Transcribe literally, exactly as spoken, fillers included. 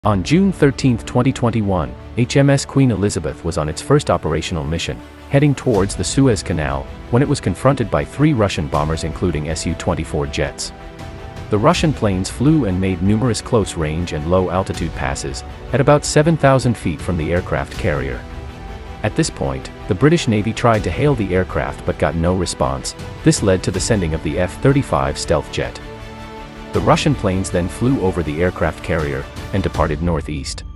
On June thirteenth twenty twenty-one, H M S Queen Elizabeth was on its first operational mission, heading towards the Suez Canal, when it was confronted by three Russian bombers including S U twenty-four jets. The Russian planes flew and made numerous close-range and low-altitude passes, at about seven thousand feet from the aircraft carrier. At this point, the British Navy tried to hail the aircraft but got no response. This led to the sending of the F thirty-five stealth jet. The Russian planes then flew over the aircraft carrier and departed northeast.